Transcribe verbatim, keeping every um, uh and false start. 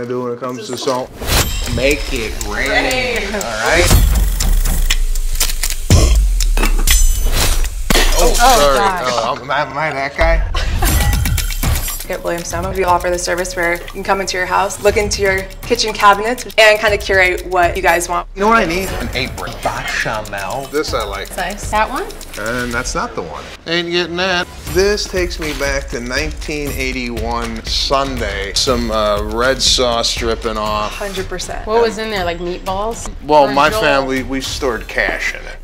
I do when it comes to salt? Make it rain. All right. Oh, sorry. Oh, am I, am I that guy? At Williamstown, we offer the service where you can come into your house, look into your kitchen cabinets, and kind of curate what you guys want. You know what I need? An apron. Bechamel. This I like. Nice. That one? And that's not the one. Ain't getting that. This takes me back to nineteen eighty-one Sunday. Some uh, red sauce dripping off. one hundred percent. What was in there, like meatballs? Well, my Joel? family, we stored cash in it.